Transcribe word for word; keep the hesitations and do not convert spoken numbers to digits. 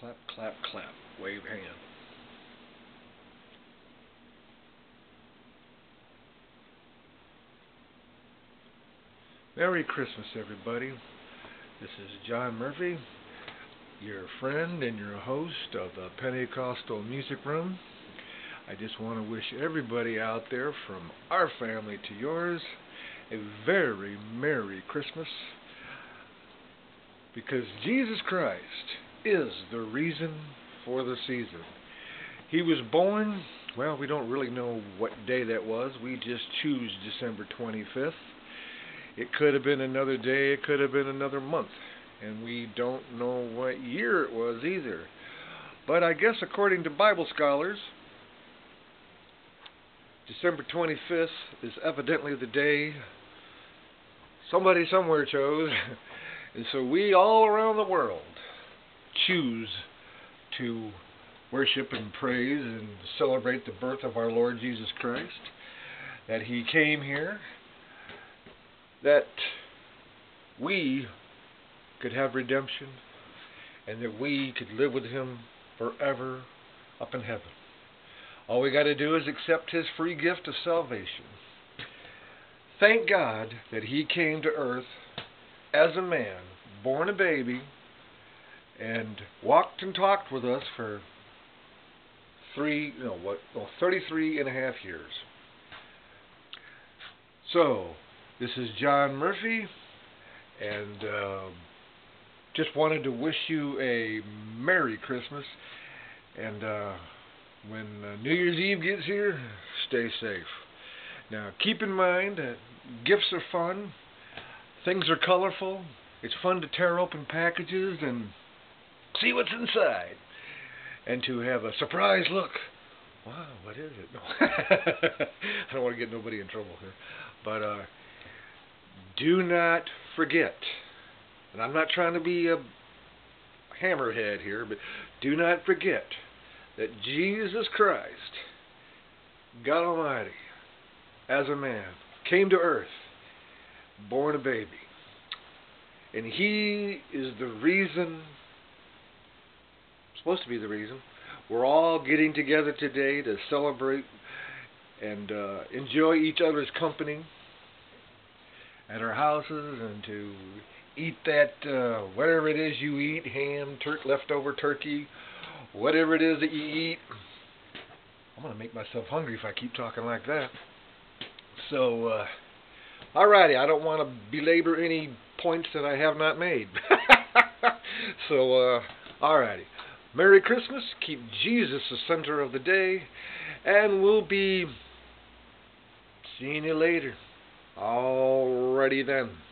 Clap, clap, clap. Wave hand. Merry Christmas, everybody. This is John Murphy, your friend and your host of the Pentecostal Music Room. I just want to wish everybody out there, from our family to yours, a very Merry Christmas, because Jesus Christ is the reason for the season. He was born, well, we don't really know what day that was. We just choose December twenty-fifth. It could have been another day, it could have been another month, and we don't know what year it was either. But I guess according to Bible scholars, December twenty-fifth is evidently the day somebody somewhere chose, and so we all around the world choose to worship and praise and celebrate the birth of our Lord Jesus Christ, that He came here, that we could have redemption, and that we could live with Him forever up in heaven. All we got to do is accept His free gift of salvation. Thank God that He came to earth as a man, born a baby, and walked and talked with us for three, no, what, well, thirty-three and a half years. So, this is John Murphy, and uh, just wanted to wish you a Merry Christmas, and uh, when uh, New Year's Eve gets here, stay safe. Now, keep in mind that gifts are fun, things are colorful, it's fun to tear open packages and see what's inside, and to have a surprise look. Wow, what is it? No. I don't want to get nobody in trouble here, but uh, do not forget, and I'm not trying to be a hammerhead here, but do not forget that Jesus Christ, God Almighty, as a man, came to earth, born a baby, and He is the reason, supposed to be the reason, we're all getting together today to celebrate and uh, enjoy each other's company at our houses, and to eat that, uh, whatever it is you eat, ham, tur- leftover turkey, whatever it is that you eat. I'm going to make myself hungry if I keep talking like that. So, uh, alrighty, I don't want to belabor any points that I have not made. So, uh, alrighty. Merry Christmas, keep Jesus the center of the day, and we'll be seeing you later. Alrighty then.